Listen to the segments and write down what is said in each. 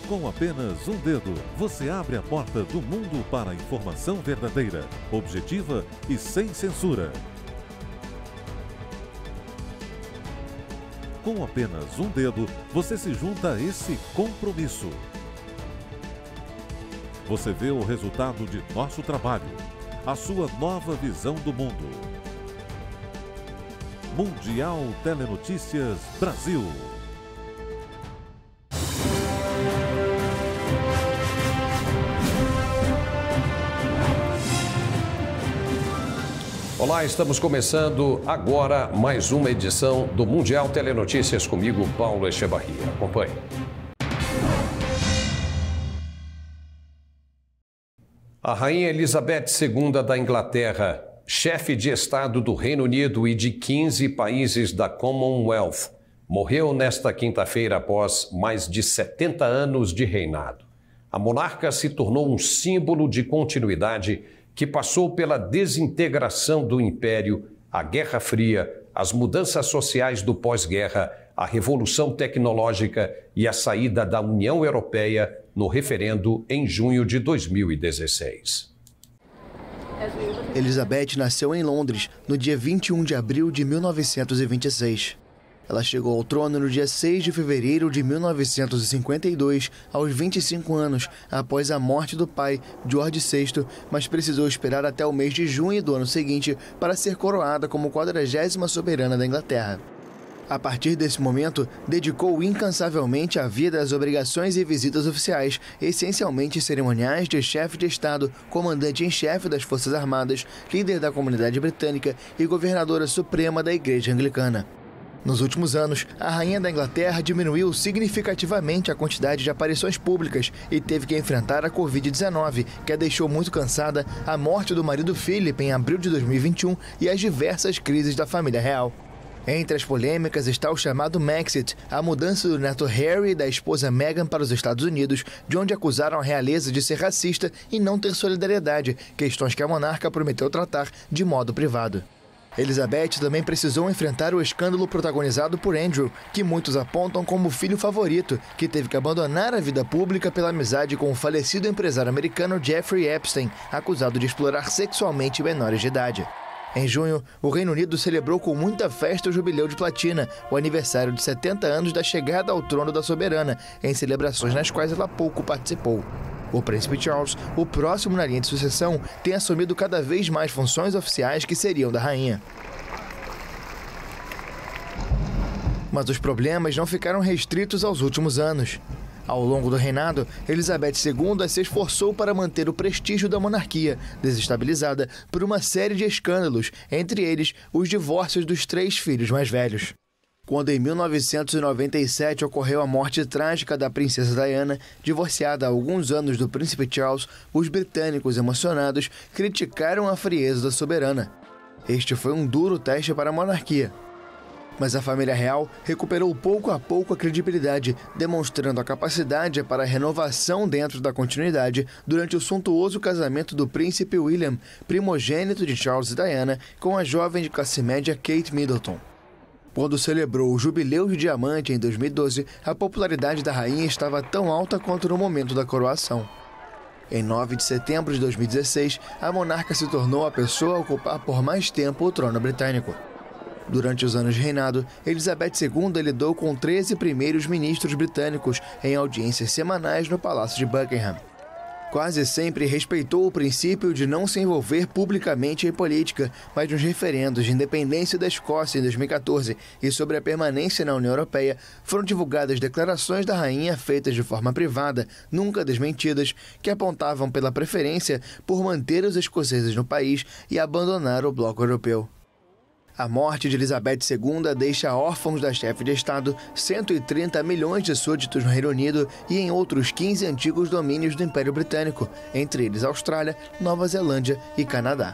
Com apenas um dedo, você abre a porta do mundo para a informação verdadeira, objetiva e sem censura. Com apenas um dedo, você se junta a esse compromisso. Você vê o resultado de nosso trabalho, a sua nova visão do mundo. Mundial Telenotícias Brasil. Olá, estamos começando agora mais uma edição do Mundial Telenotícias comigo, Paulo Echevarria. Acompanhe. A Rainha Elizabeth II da Inglaterra, chefe de Estado do Reino Unido e de 15 países da Commonwealth, morreu nesta quinta-feira após mais de 70 anos de reinado. A monarca se tornou um símbolo de continuidade que passou pela desintegração do Império, a Guerra Fria, as mudanças sociais do pós-guerra, a Revolução Tecnológica e a saída da União Europeia no referendo em junho de 2016. Elizabeth nasceu em Londres no dia 21 de abril de 1926. Ela chegou ao trono no dia 6 de fevereiro de 1952, aos 25 anos, após a morte do pai, George VI, mas precisou esperar até o mês de junho do ano seguinte para ser coroada como 40ª soberana da Inglaterra. A partir desse momento, dedicou incansavelmente a vida às obrigações e visitas oficiais, essencialmente cerimoniais de chefe de Estado, comandante em chefe das Forças Armadas, líder da comunidade britânica e governadora suprema da Igreja Anglicana. Nos últimos anos, a Rainha da Inglaterra diminuiu significativamente a quantidade de aparições públicas e teve que enfrentar a Covid-19, que a deixou muito cansada, a morte do marido Philip em abril de 2021 e as diversas crises da família real. Entre as polêmicas está o chamado Brexit, a mudança do neto Harry e da esposa Meghan para os Estados Unidos, de onde acusaram a realeza de ser racista e não ter solidariedade, questões que a monarca prometeu tratar de modo privado. Elizabeth também precisou enfrentar o escândalo protagonizado por Andrew, que muitos apontam como o filho favorito, que teve que abandonar a vida pública pela amizade com o falecido empresário americano Jeffrey Epstein, acusado de explorar sexualmente menores de idade. Em junho, o Reino Unido celebrou com muita festa o Jubileu de Platina, o aniversário de 70 anos da chegada ao trono da soberana, em celebrações nas quais ela pouco participou. O príncipe Charles, o próximo na linha de sucessão, tem assumido cada vez mais funções oficiais que seriam da rainha. Mas os problemas não ficaram restritos aos últimos anos. Ao longo do reinado, Elizabeth II se esforçou para manter o prestígio da monarquia, desestabilizada por uma série de escândalos, entre eles os divórcios dos 3 filhos mais velhos. Quando em 1997 ocorreu a morte trágica da princesa Diana, divorciada há alguns anos do príncipe Charles, os britânicos emocionados criticaram a frieza da soberana. Este foi um duro teste para a monarquia. Mas a família real recuperou pouco a pouco a credibilidade, demonstrando a capacidade para a renovação dentro da continuidade durante o suntuoso casamento do príncipe William, primogênito de Charles e Diana, com a jovem de classe média Kate Middleton. Quando celebrou o Jubileu de Diamante em 2012, a popularidade da rainha estava tão alta quanto no momento da coroação. Em 9 de setembro de 2016, a monarca se tornou a pessoa a ocupar por mais tempo o trono britânico. Durante os anos de reinado, Elizabeth II lidou com 13 primeiros ministros britânicos em audiências semanais no Palácio de Buckingham. Quase sempre respeitou o princípio de não se envolver publicamente em política, mas nos referendos de independência da Escócia em 2014 e sobre a permanência na União Europeia, foram divulgadas declarações da rainha feitas de forma privada, nunca desmentidas, que apontavam pela preferência por manter os escoceses no país e abandonar o bloco europeu. A morte de Elizabeth II deixa órfãos da chefe de Estado 130 milhões de súditos no Reino Unido e em outros 15 antigos domínios do Império Britânico, entre eles Austrália, Nova Zelândia e Canadá.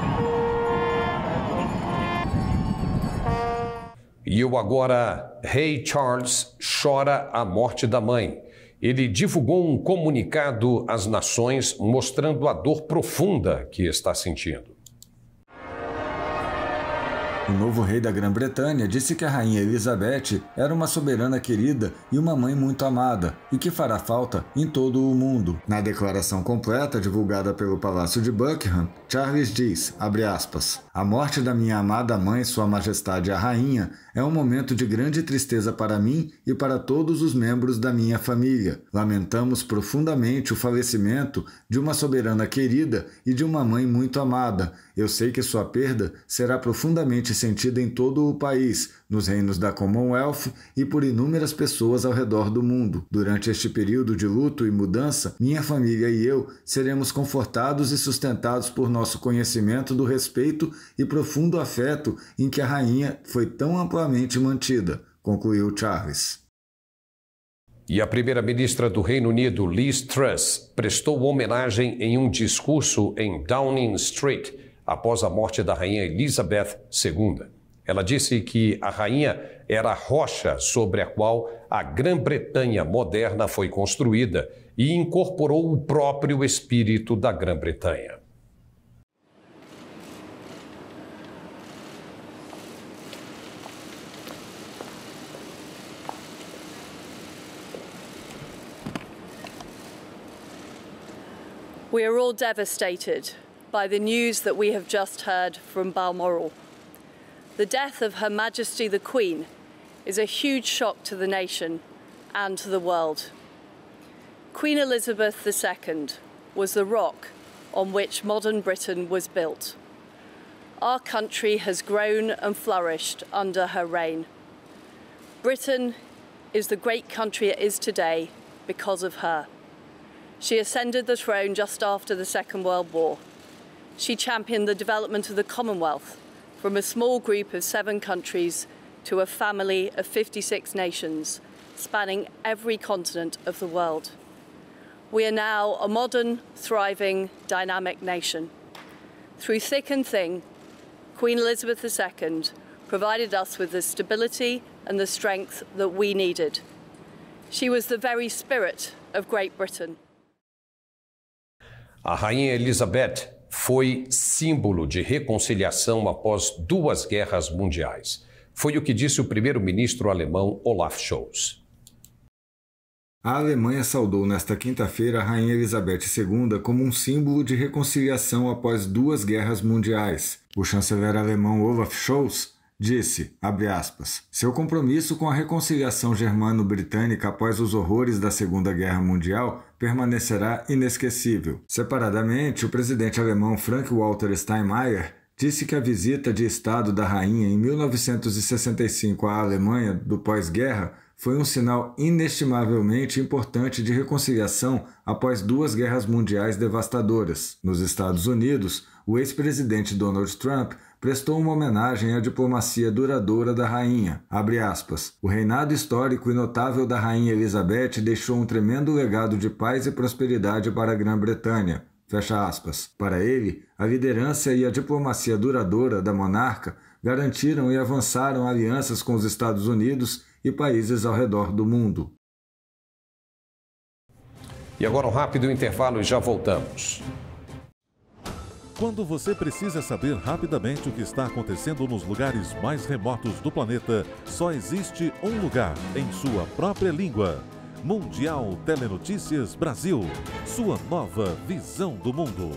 E o agora Rei Charles chora a morte da mãe. Ele divulgou um comunicado às nações mostrando a dor profunda que está sentindo. O novo rei da Grã-Bretanha disse que a rainha Elizabeth era uma soberana querida e uma mãe muito amada, e que fará falta em todo o mundo. Na declaração completa divulgada pelo Palácio de Buckingham, Charles diz, abre aspas, a morte da minha amada mãe, Sua Majestade a Rainha, é um momento de grande tristeza para mim e para todos os membros da minha família. Lamentamos profundamente o falecimento de uma soberana querida e de uma mãe muito amada. Eu sei que sua perda será profundamente sentida em todo o país, nos reinos da Commonwealth e por inúmeras pessoas ao redor do mundo. Durante este período de luto e mudança, minha família e eu seremos confortados e sustentados por nosso conhecimento do respeito e profundo afeto em que a rainha foi tão amplamente mantida, concluiu Charles. E a primeira-ministra do Reino Unido, Liz Truss, prestou homenagem em um discurso em Downing Street após a morte da rainha Elizabeth II. Ela disse que a rainha era a rocha sobre a qual a Grã-Bretanha moderna foi construída e incorporou o próprio espírito da Grã-Bretanha. We are all devastated by the news that we have just heard from Balmoral. The death of Her Majesty the Queen is a huge shock to the nation and to the world. Queen Elizabeth II was the rock on which modern Britain was built. Our country has grown and flourished under her reign. Britain is the great country it is today because of her. She ascended the throne just after the Second World War. She championed the development of the Commonwealth from a small group of 7 countries to a family of 56 nations, spanning every continent of the world. We are now a modern, thriving, dynamic nation. Through thick and thin, Queen Elizabeth II provided us with the stability and the strength that we needed. She was the very spirit of Great Britain. A rainha Elizabeth foi símbolo de reconciliação após 2 guerras mundiais. Foi o que disse o primeiro-ministro alemão Olaf Scholz. A Alemanha saudou nesta quinta-feira a rainha Elizabeth II como um símbolo de reconciliação após 2 guerras mundiais. O chanceler alemão Olaf Scholz disse, abre aspas, seu compromisso com a reconciliação germano-britânica após os horrores da Segunda Guerra Mundial permanecerá inesquecível. Separadamente, o presidente alemão Frank-Walter Steinmeier disse que a visita de Estado da rainha em 1965 à Alemanha do pós-guerra foi um sinal inestimavelmente importante de reconciliação após 2 guerras mundiais devastadoras. Nos Estados Unidos, o ex-presidente Donald Trump prestou uma homenagem à diplomacia duradoura da rainha. Abre aspas. O reinado histórico e notável da rainha Elizabeth deixou um tremendo legado de paz e prosperidade para a Grã-Bretanha. Fecha aspas. Para ele, a liderança e a diplomacia duradoura da monarca garantiram e avançaram alianças com os Estados Unidos e países ao redor do mundo. E agora um rápido intervalo e já voltamos. Quando você precisa saber rapidamente o que está acontecendo nos lugares mais remotos do planeta, só existe um lugar em sua própria língua. Mundial Telenotícias Brasil, sua nova visão do mundo.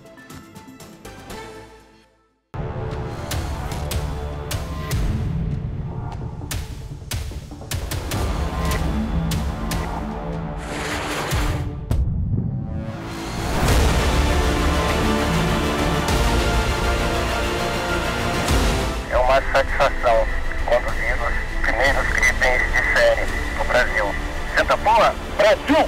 É uma satisfação conduzir os primeiros itens de série no Brasil. Senta boa, Brasil!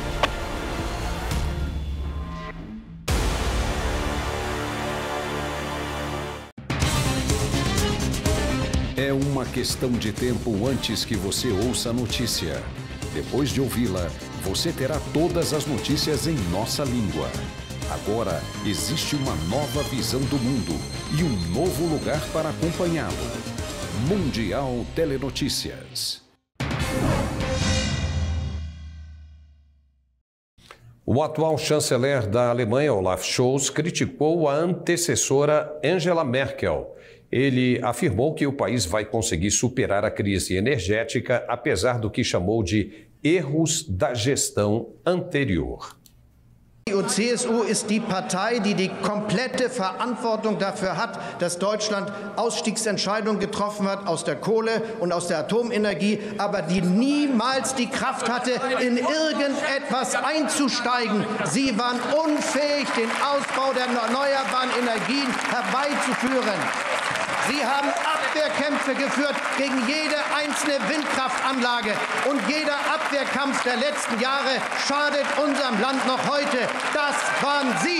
É uma questão de tempo antes que você ouça a notícia. Depois de ouvi-la, você terá todas as notícias em nossa língua. Agora existe uma nova visão do mundo e um novo lugar para acompanhá-lo. Mundial Telenotícias. O atual chanceler da Alemanha, Olaf Scholz, criticou a antecessora Angela Merkel. Ele afirmou que o país vai conseguir superar a crise energética, apesar do que chamou de erros da gestão anterior. Und CSU ist die Partei, die die komplette Verantwortung dafür hat, dass Deutschland Ausstiegsentscheidungen getroffen hat aus der Kohle und aus der Atomenergie, aber die niemals die Kraft hatte, in irgendetwas einzusteigen. Sie waren unfähig, den Ausbau der erneuerbaren Energien herbeizuführen. Sie haben Abwehrkämpfe geführt gegen jede einzelne Windkraftanlage. Und jeder Abwehrkampf der letzten Jahre schadet unserem Land noch heute. Das waren Sie.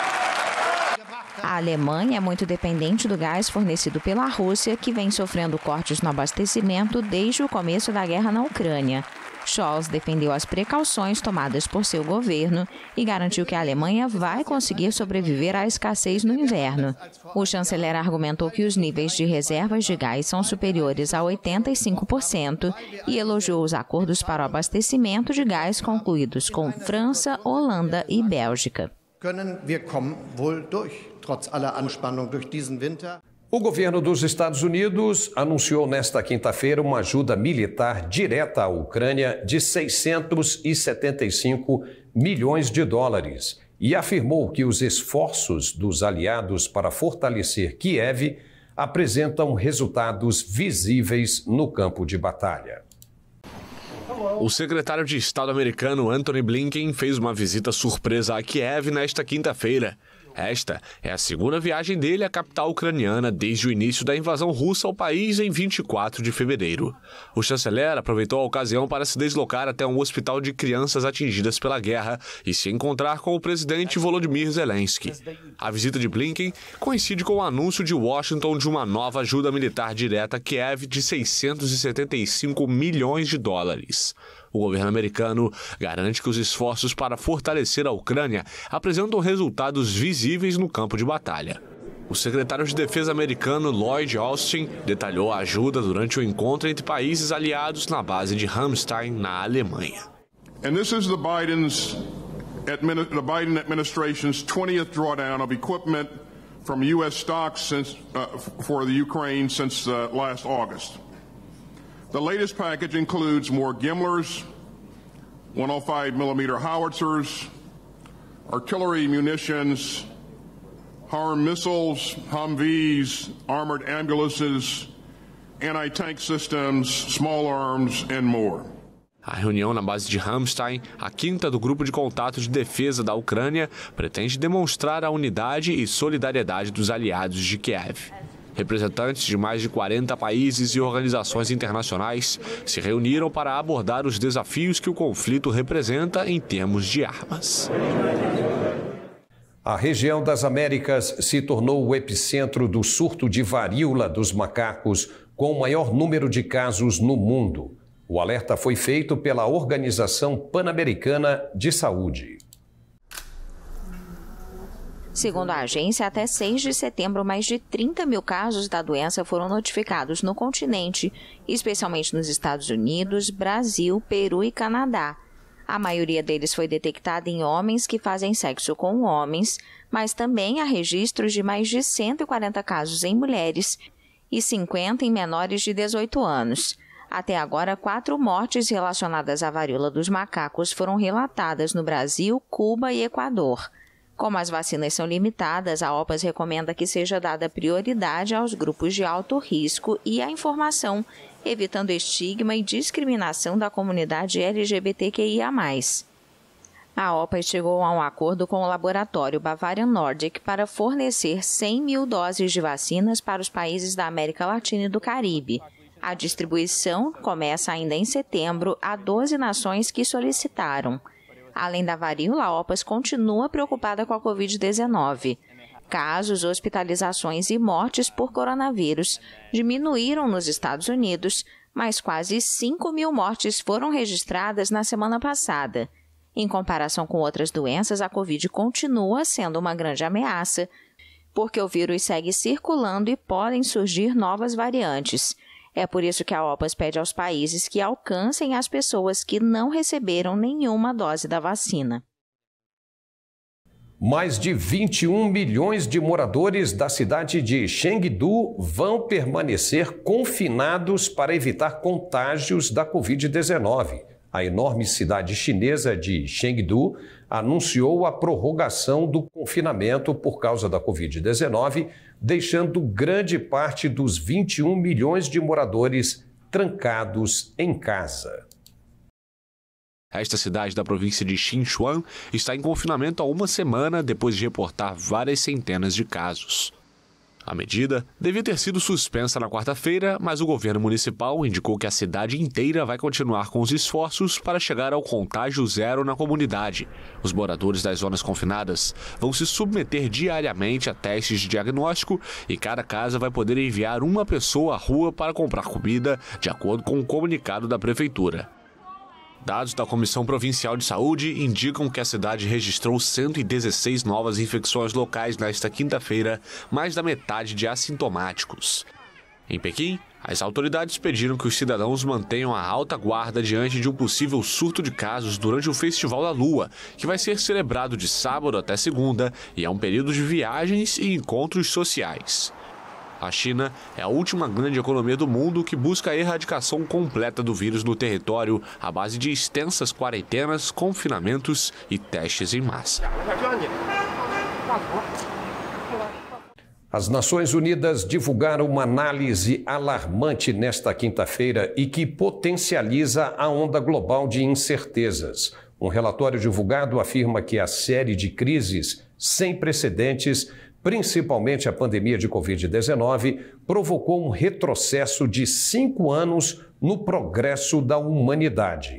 A Alemanha é muito dependente do gás fornecido pela Rússia, que vem sofrendo cortes no abastecimento desde o começo da guerra na Ucrânia. Scholz defendeu as precauções tomadas por seu governo e garantiu que a Alemanha vai conseguir sobreviver à escassez no inverno. O chanceler argumentou que os níveis de reservas de gás são superiores a 85% e elogiou os acordos para o abastecimento de gás concluídos com França, Holanda e Bélgica. O governo dos Estados Unidos anunciou nesta quinta-feira uma ajuda militar direta à Ucrânia de 675 milhões de dólares e afirmou que os esforços dos aliados para fortalecer Kiev apresentam resultados visíveis no campo de batalha. O secretário de Estado americano Antony Blinken fez uma visita surpresa a Kiev nesta quinta-feira. Esta é a segunda viagem dele à capital ucraniana desde o início da invasão russa ao país em 24 de fevereiro. O chanceler aproveitou a ocasião para se deslocar até um hospital de crianças atingidas pela guerra e se encontrar com o presidente Volodymyr Zelensky. A visita de Blinken coincide com o anúncio de Washington de uma nova ajuda militar direta a Kiev de 675 milhões de dólares. O governo americano garante que os esforços para fortalecer a Ucrânia apresentam resultados visíveis no campo de batalha. O secretário de Defesa americano Lloyd Austin detalhou a ajuda durante o encontro entre países aliados na base de Ramstein, na Alemanha. And this is the Biden administration's 20th drawdown of equipment from U.S. stocks for the Ukraine since last August. The latest package includes more GMLRS, 105mm howitzers, artillery munitions, HARM missiles, Humvees, armored ambulances, anti-tank systems, small arms, and more. A reunião na base de Ramstein, a quinta do Grupo de Contato de Defesa da Ucrânia, pretende demonstrar a unidade e solidariedade dos aliados de Kiev. Representantes de mais de 40 países e organizações internacionais se reuniram para abordar os desafios que o conflito representa em termos de armas. A região das Américas se tornou o epicentro do surto de varíola dos macacos, com o maior número de casos no mundo. O alerta foi feito pela Organização Pan-Americana de Saúde. Segundo a agência, até 6 de setembro, mais de 30 mil casos da doença foram notificados no continente, especialmente nos Estados Unidos, Brasil, Peru e Canadá. A maioria deles foi detectada em homens que fazem sexo com homens, mas também há registros de mais de 140 casos em mulheres e 50 em menores de 18 anos. Até agora, 4 mortes relacionadas à varíola dos macacos foram relatadas no Brasil, Cuba e Equador. Como as vacinas são limitadas, a OPAS recomenda que seja dada prioridade aos grupos de alto risco e à informação, evitando estigma e discriminação da comunidade LGBTQIA+. A OPAS chegou a um acordo com o laboratório Bavarian Nordic para fornecer 100 mil doses de vacinas para os países da América Latina e do Caribe. A distribuição começa ainda em setembro a 12 nações que solicitaram. Além da varíola, a OPAS continua preocupada com a Covid-19. Casos, hospitalizações e mortes por coronavírus diminuíram nos Estados Unidos, mas quase 5 mil mortes foram registradas na semana passada. Em comparação com outras doenças, a Covid continua sendo uma grande ameaça, porque o vírus segue circulando e podem surgir novas variantes. É por isso que a OPAS pede aos países que alcancem as pessoas que não receberam nenhuma dose da vacina. Mais de 21 milhões de moradores da cidade de Chengdu vão permanecer confinados para evitar contágios da Covid-19. A enorme cidade chinesa de Chengdu anunciou a prorrogação do confinamento por causa da Covid-19, deixando grande parte dos 21 milhões de moradores trancados em casa. Esta cidade da província de Sichuan está em confinamento há uma semana depois de reportar várias centenas de casos. A medida devia ter sido suspensa na quarta-feira, mas o governo municipal indicou que a cidade inteira vai continuar com os esforços para chegar ao contágio zero na comunidade. Os moradores das zonas confinadas vão se submeter diariamente a testes de diagnóstico e cada casa vai poder enviar uma pessoa à rua para comprar comida, de acordo com o comunicado da prefeitura. Dados da Comissão Provincial de Saúde indicam que a cidade registrou 116 novas infecções locais nesta quinta-feira, mais da metade de assintomáticos. Em Pequim, as autoridades pediram que os cidadãos mantenham a alta guarda diante de um possível surto de casos durante o Festival da Lua, que vai ser celebrado de sábado até segunda e é um período de viagens e encontros sociais. A China é a última grande economia do mundo que busca a erradicação completa do vírus no território à base de extensas quarentenas, confinamentos e testes em massa. As Nações Unidas divulgaram uma análise alarmante nesta quinta-feira e que potencializa a onda global de incertezas. Um relatório divulgado afirma que a série de crises sem precedentes, principalmente a pandemia de Covid-19, provocou um retrocesso de 5 anos no progresso da humanidade.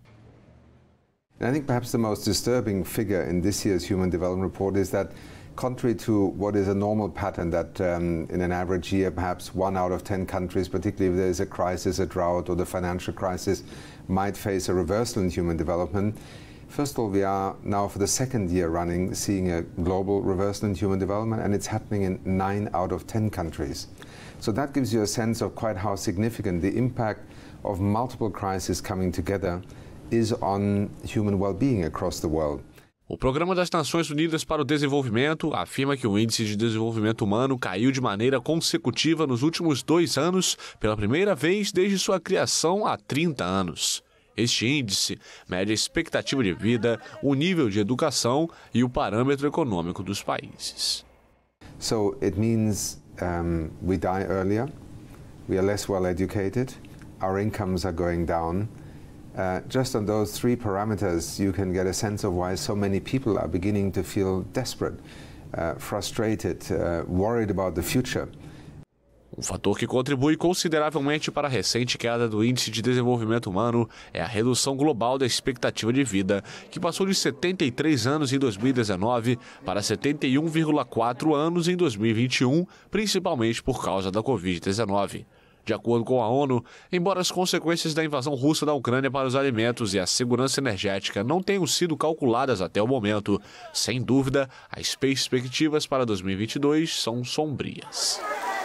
I think perhaps the most disturbing figure in this year's Human Development Report is that, contrary to what is a normal pattern that in an average year perhaps 1 out of 10 countries, particularly if there is a crisis, a drought or the financial crisis, might face a reversal in human development, first of all, we are now for the second year running seeing a global reversal in human development, and it's happening in 9 out of 10 countries. So that gives you a sense of quite how significant the impact of multiple crises coming together is on human well-being across the world. O Programa das Nações Unidas para o Desenvolvimento afirma que o Índice de Desenvolvimento Humano caiu de maneira consecutiva nos últimos 2 anos, pela primeira vez desde sua criação há 30 anos. Este índice mede a expectativa de vida, o nível de educação e o parâmetro econômico dos países. So it means we die earlier, we are less well educated, our incomes are going down. Just on those 3 parameters, you can get a sense of why so many people are beginning to feel desperate, frustrated, worried about the future. Um fator que contribui consideravelmente para a recente queda do Índice de Desenvolvimento Humano é a redução global da expectativa de vida, que passou de 73 anos em 2019 para 71,4 anos em 2021, principalmente por causa da Covid-19. De acordo com a ONU, embora as consequências da invasão russa da Ucrânia para os alimentos e a segurança energética não tenham sido calculadas até o momento, sem dúvida, as perspectivas para 2022 são sombrias.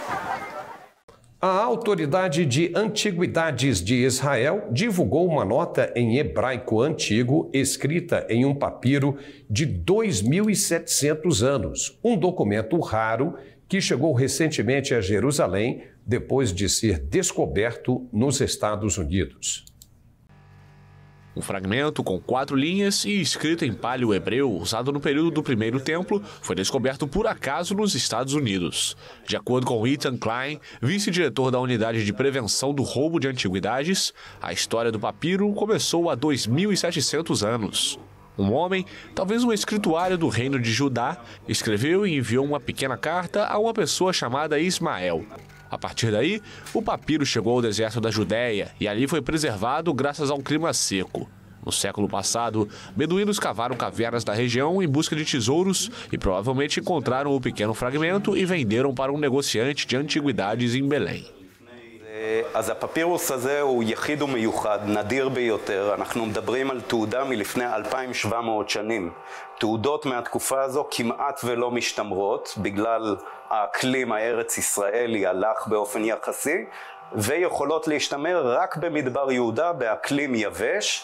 A Autoridade de Antiguidades de Israel divulgou uma nota em hebraico antigo escrita em um papiro de 2.700 anos, um documento raro que chegou recentemente a Jerusalém depois de ser descoberto nos Estados Unidos. Um fragmento com 4 linhas e escrito em paleo-hebreu, usado no período do Primeiro Templo, foi descoberto por acaso nos Estados Unidos. De acordo com Ethan Klein, vice-diretor da Unidade de Prevenção do Roubo de Antiguidades, a história do papiro começou há 2.700 anos. Um homem, talvez um escrituário do reino de Judá, escreveu e enviou uma pequena carta a uma pessoa chamada Ismael. A partir daí, o papiro chegou ao deserto da Judéia e ali foi preservado graças a um clima seco. No século passado, beduínos cavaram cavernas da região em busca de tesouros e provavelmente encontraram o pequeno fragmento e venderam para um negociante de antiguidades em Belém. אז הפפירוס הזה הוא יחיד ומיוחד, נדיר ביותר. אנחנו מדברים על תעודה מלפני 2,700 שנים. תעודות מהתקופה הזו כמעט ולא משתמרות, בגלל האקלים הארץ-ישראלי הלך באופן יחסי, ויכולות להשתמר רק במדבר יהודה, באקלים יבש,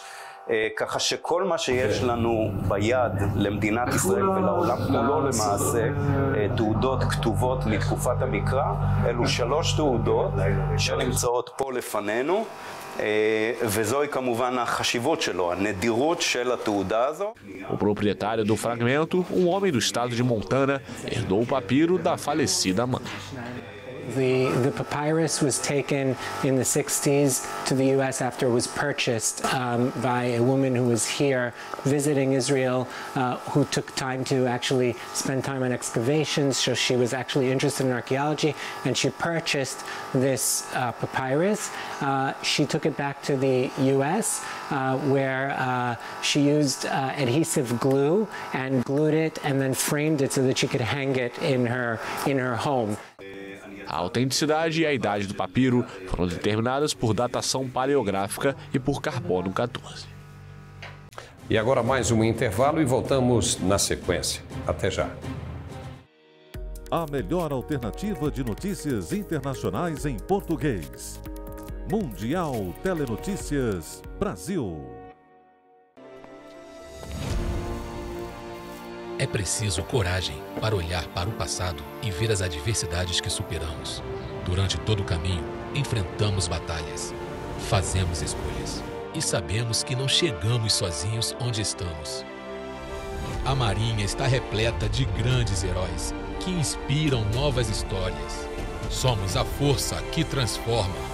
ככה שכל מה שיש לנו ביד למדינת ישראל ולעולם כולו למעשה, תעודות כתובות מתקופת המקרא, אלו 3 תעודות שנמצאות פה לפנינו, וזוהי כמובן החשיבות שלו, הנדירות של התעודה הזו. O proprietário do fragmento, um homem do estado de Montana, herdou o papiro da falecida mãe. The papyrus was taken in the 60s to the U.S. after it was purchased by a woman who was here visiting Israel, who took time to actually spend time on excavations, so she was actually interested in archaeology, and she purchased this papyrus. She took it back to the U.S. Where she used adhesive glue and glued it and then framed it so that she could hang it in her home. A autenticidade e a idade do papiro foram determinadas por datação paleográfica e por carbono 14. E agora mais um intervalo e voltamos na sequência. Até já. A melhor alternativa de notícias internacionais em português. Mundial Telenotícias Brasil. É preciso coragem para olhar para o passado e ver as adversidades que superamos. Durante todo o caminho, enfrentamos batalhas, fazemos escolhas e sabemos que não chegamos sozinhos onde estamos. A Marinha está repleta de grandes heróis que inspiram novas histórias. Somos a força que transforma.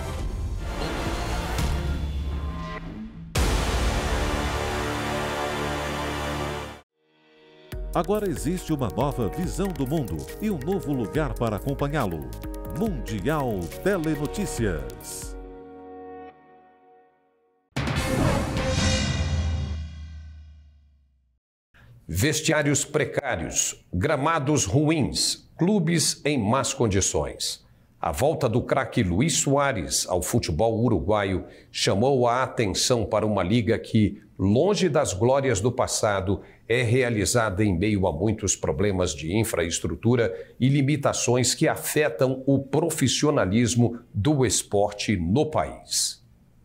Agora existe uma nova visão do mundo e um novo lugar para acompanhá-lo. Mundial Telenotícias. Vestiários precários, gramados ruins, clubes em más condições. A volta do craque Luís Soares ao futebol uruguaio chamou a atenção para uma liga que, longe das glórias do passado, é realizada em meio a muitos problemas de infraestrutura e limitações que afetam o profissionalismo do esporte no país.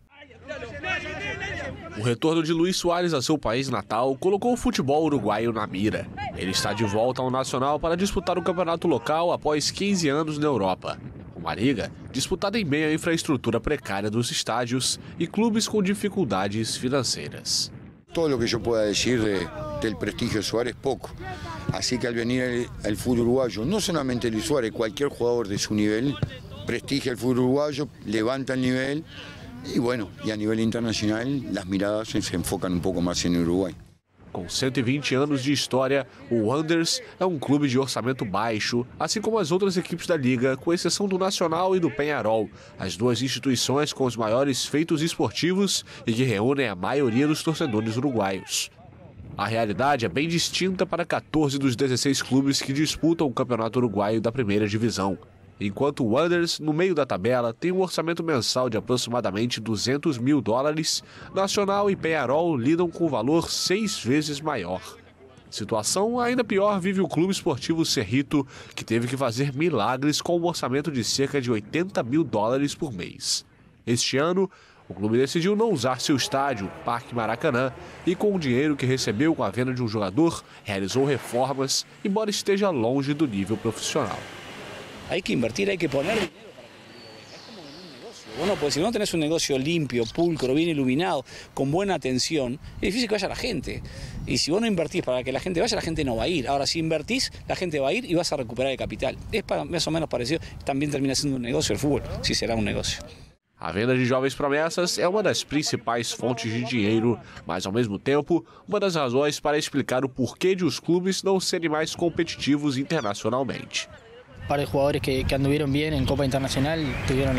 O retorno de Luís Soares a seu país natal colocou o futebol uruguaio na mira. Ele está de volta ao Nacional para disputar o campeonato local após 15 anos na Europa. Uma liga disputada em meio à infraestrutura precária dos estádios e clubes com dificuldades financeiras. Todo o que eu pueda decir del prestigio de Suárez, poco. Así que al venir al fútbol uruguayo, no solamente Luis Suárez, cualquier jugador de su nivel, prestigia el fútbol uruguayo, levanta el nivel y bueno, y a nivel internacional las miradas se enfocan un poco más en Uruguay. Com 120 anos de história, o Wanderers é um clube de orçamento baixo, assim como as outras equipes da liga, com exceção do Nacional e do Peñarol, as duas instituições com os maiores feitos esportivos e que reúnem a maioria dos torcedores uruguaios. A realidade é bem distinta para 14 dos 16 clubes que disputam o Campeonato Uruguaio da Primeira Divisão. Enquanto o Wanderers, no meio da tabela, tem um orçamento mensal de aproximadamente $200 mil, Nacional e Peñarol lidam com um valor 6 vezes maior. Situação ainda pior vive o Clube Esportivo Cerrito, que teve que fazer milagres com um orçamento de cerca de $80 mil por mês. Este ano, o clube decidiu não usar seu estádio, Parque Maracanã, e com o dinheiro que recebeu com a venda de um jogador, realizou reformas, embora esteja longe do nível profissional. Hay que invertir, hay que poner dinero para que es como en un negocio. Bueno, pues si no tenés un negocio limpio, pulcro, bien iluminado, con buena atención, es difícil que vaya la gente. Y si vos no invertís para que la gente vaya, la gente no va a ir. Ahora, si invertís, la gente va a ir y vas a recuperar el capital. Es más o menos parecido, también termina siendo un negocio el fútbol, si será un negocio. A venda de jovens promessas é uma das principais fontes de dinheiro, mas ao mesmo tempo, uma das razões para explicar o porquê de os clubes não serem mais competitivos internacionalmente. Par de jugadores que anduvieron bien en Copa Internacional tuvieron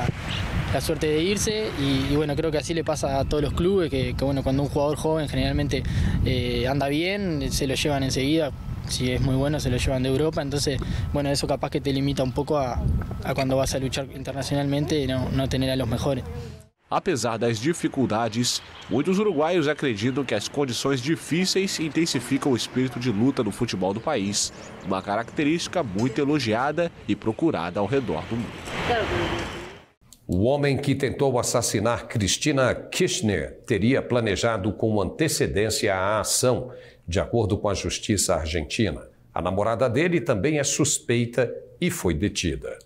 la suerte de irse y bueno, creo que así le pasa a todos los clubes que bueno, cuando un jugador joven generalmente anda bien, se lo llevan enseguida, si es muy bueno se lo llevan de Europa, entonces bueno, eso capaz que te limita un poco a cuando vas a luchar internacionalmente no tener a los mejores. Apesar das dificuldades, muitos uruguaios acreditam que as condições difíceis intensificam o espírito de luta no futebol do país, uma característica muito elogiada e procurada ao redor do mundo. O homem que tentou assassinar Cristina Kirchner teria planejado com antecedência a ação, de acordo com a justiça argentina. A namorada dele também é suspeita e foi detida.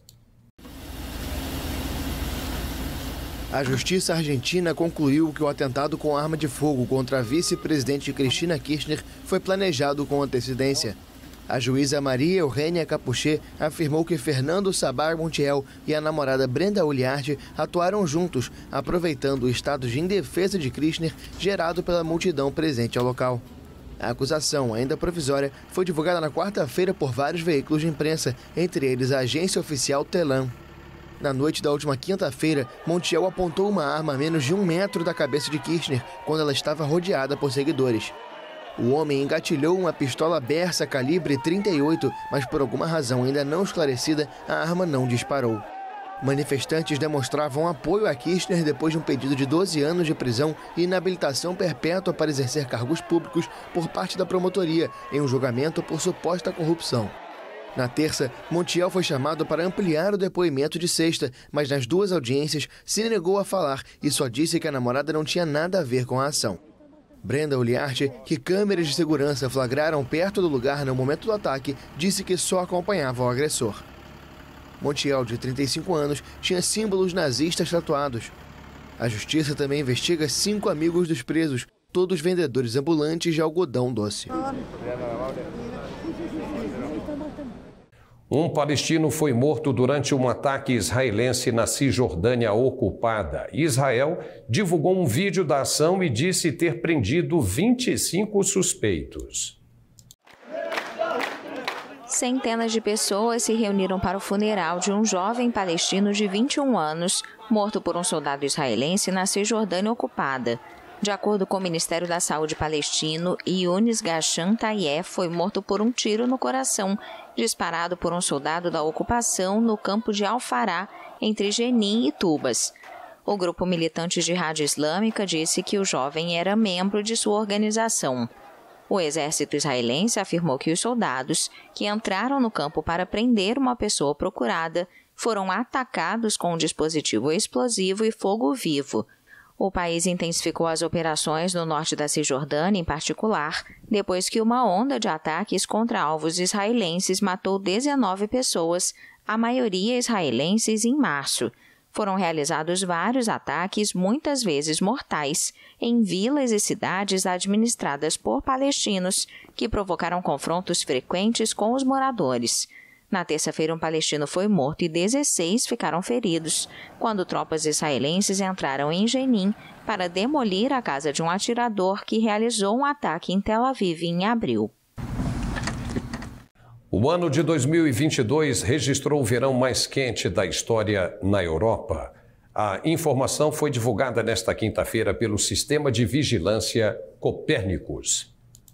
A justiça argentina concluiu que o atentado com arma de fogo contra a vice-presidente Cristina Kirchner foi planejado com antecedência. A juíza Maria Eugênia Capuchet afirmou que Fernando Sabbar Montiel e a namorada Brenda Uliarte atuaram juntos, aproveitando o estado de indefesa de Kirchner gerado pela multidão presente ao local. A acusação, ainda provisória, foi divulgada na quarta-feira por vários veículos de imprensa, entre eles a agência oficial Telam. Na noite da última quinta-feira, Montiel apontou uma arma a menos de 1 metro da cabeça de Kirchner, quando ela estava rodeada por seguidores. O homem engatilhou uma pistola Bersa calibre 38, mas por alguma razão ainda não esclarecida, a arma não disparou. Manifestantes demonstravam apoio a Kirchner depois de um pedido de 12 anos de prisão e inabilitação perpétua para exercer cargos públicos por parte da promotoria, em um julgamento por suposta corrupção. Na terça, Montiel foi chamado para ampliar o depoimento de sexta, mas nas duas audiências se negou a falar e só disse que a namorada não tinha nada a ver com a ação. Brenda Uliarte, que câmeras de segurança flagraram perto do lugar no momento do ataque, disse que só acompanhava o agressor. Montiel, de 35 anos, tinha símbolos nazistas tatuados. A justiça também investiga 5 amigos dos presos, todos vendedores ambulantes de algodão doce. Um palestino foi morto durante um ataque israelense na Cisjordânia ocupada. Israel divulgou um vídeo da ação e disse ter prendido 25 suspeitos. Centenas de pessoas se reuniram para o funeral de um jovem palestino de 21 anos, morto por um soldado israelense na Cisjordânia ocupada. De acordo com o Ministério da Saúde palestino, Younes Ghassan Tayef foi morto por um tiro no coração, disparado por um soldado da ocupação no campo de Al-Fará, entre Jenin e Tubas. O grupo militante Jihad Islâmica disse que o jovem era membro de sua organização. O exército israelense afirmou que os soldados, que entraram no campo para prender uma pessoa procurada, foram atacados com um dispositivo explosivo e fogo vivo. O país intensificou as operações no norte da Cisjordânia, em particular, depois que uma onda de ataques contra alvos israelenses matou 19 pessoas, a maioria israelenses, em março. Foram realizados vários ataques, muitas vezes mortais, em vilas e cidades administradas por palestinos, que provocaram confrontos frequentes com os moradores. Na terça-feira, um palestino foi morto e 16 ficaram feridos, quando tropas israelenses entraram em Jenin para demolir a casa de um atirador que realizou um ataque em Tel Aviv em abril. O ano de 2022 registrou o verão mais quente da história na Europa. A informação foi divulgada nesta quinta-feira pelo Sistema de Vigilância Copérnicus.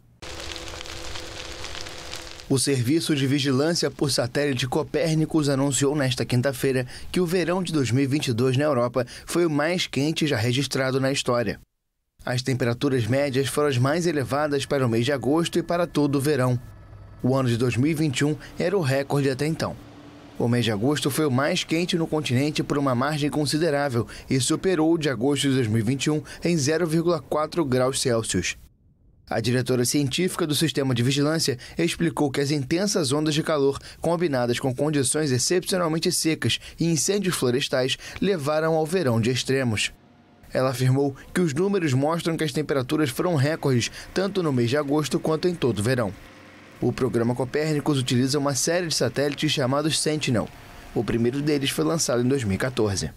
O Serviço de Vigilância por Satélite Copérnicus anunciou nesta quinta-feira que o verão de 2022 na Europa foi o mais quente já registrado na história. As temperaturas médias foram as mais elevadas para o mês de agosto e para todo o verão. O ano de 2021 era o recorde até então. O mês de agosto foi o mais quente no continente por uma margem considerável e superou o de agosto de 2021 em 0,4 graus Celsius. A diretora científica do Sistema de Vigilância explicou que as intensas ondas de calor, combinadas com condições excepcionalmente secas e incêndios florestais, levaram ao verão de extremos. Ela afirmou que os números mostram que as temperaturas foram recordes tanto no mês de agosto quanto em todo o verão. O programa Copérnicus utiliza uma série de satélites chamados Sentinel. O primeiro deles foi lançado em 2014.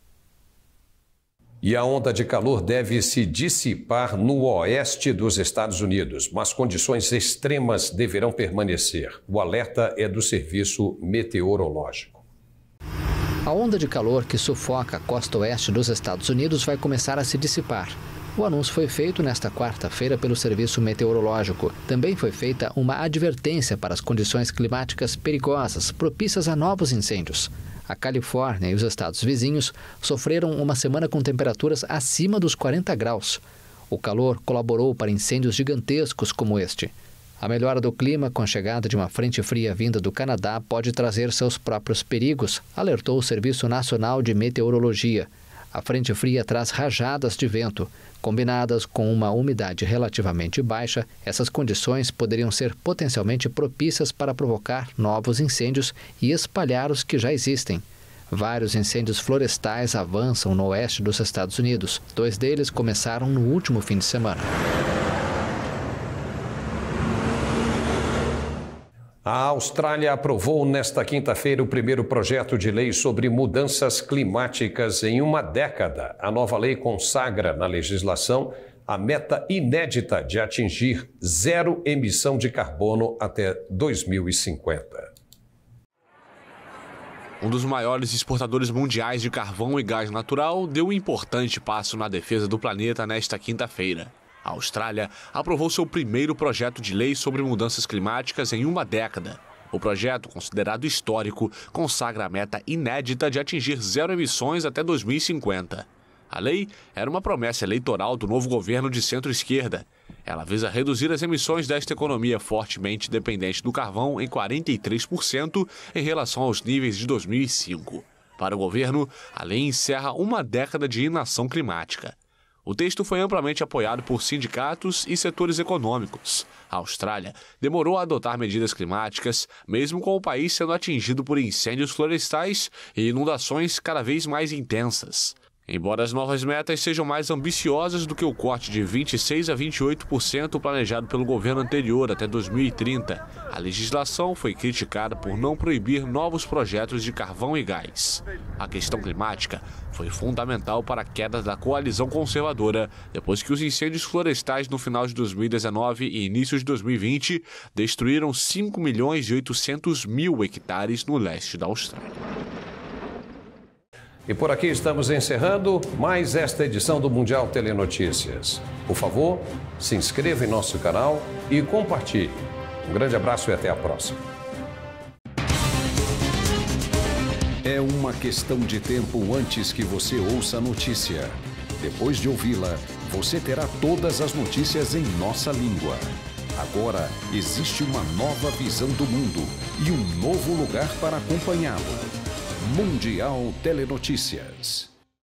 E a onda de calor deve se dissipar no oeste dos Estados Unidos, mas condições extremas deverão permanecer. O alerta é do Serviço Meteorológico. A onda de calor que sufoca a costa oeste dos Estados Unidos vai começar a se dissipar. O anúncio foi feito nesta quarta-feira pelo Serviço Meteorológico. Também foi feita uma advertência para as condições climáticas perigosas, propícias a novos incêndios. A Califórnia e os estados vizinhos sofreram uma semana com temperaturas acima dos 40 graus. O calor colaborou para incêndios gigantescos como este. A melhora do clima com a chegada de uma frente fria vinda do Canadá pode trazer seus próprios perigos, alertou o Serviço Nacional de Meteorologia. A frente fria traz rajadas de vento. Combinadas com uma umidade relativamente baixa, essas condições poderiam ser potencialmente propícias para provocar novos incêndios e espalhar os que já existem. Vários incêndios florestais avançam no oeste dos Estados Unidos. 2 deles começaram no último fim de semana. A Austrália aprovou nesta quinta-feira o primeiro projeto de lei sobre mudanças climáticas em uma década. A nova lei consagra na legislação a meta inédita de atingir zero emissão de carbono até 2050. Um dos maiores exportadores mundiais de carvão e gás natural deu um importante passo na defesa do planeta nesta quinta-feira. A Austrália aprovou seu primeiro projeto de lei sobre mudanças climáticas em uma década. O projeto, considerado histórico, consagra a meta inédita de atingir zero emissões até 2050. A lei era uma promessa eleitoral do novo governo de centro-esquerda. Ela visa reduzir as emissões desta economia fortemente dependente do carvão em 43% em relação aos níveis de 2005. Para o governo, a lei encerra uma década de inação climática. O texto foi amplamente apoiado por sindicatos e setores econômicos. A Austrália demorou a adotar medidas climáticas, mesmo com o país sendo atingido por incêndios florestais e inundações cada vez mais intensas. Embora as novas metas sejam mais ambiciosas do que o corte de 26% a 28% planejado pelo governo anterior até 2030, a legislação foi criticada por não proibir novos projetos de carvão e gás. A questão climática foi fundamental para a queda da coalizão conservadora, depois que os incêndios florestais no final de 2019 e início de 2020 destruíram 5.800.000 hectares no leste da Austrália. E por aqui estamos encerrando mais esta edição do Mundial Telenotícias. Por favor, se inscreva em nosso canal e compartilhe. Um grande abraço e até a próxima. É uma questão de tempo antes que você ouça a notícia. Depois de ouvi-la, você terá todas as notícias em nossa língua. Agora existe uma nova visão do mundo e um novo lugar para acompanhá-lo. Mundial Telenotícias.